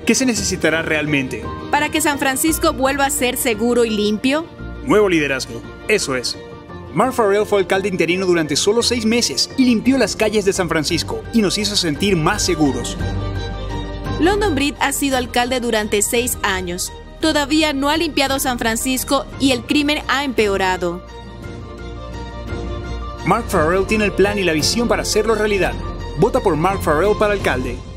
¿Qué se necesitará realmente? Para que San Francisco vuelva a ser seguro y limpio. Nuevo liderazgo, eso es. Mark Farrell fue alcalde interino durante solo 6 meses y limpió las calles de San Francisco y nos hizo sentir más seguros. London Breed ha sido alcalde durante 6 años. Todavía no ha limpiado San Francisco y el crimen ha empeorado. Mark Farrell tiene el plan y la visión para hacerlo realidad. Vota por Mark Farrell para alcalde.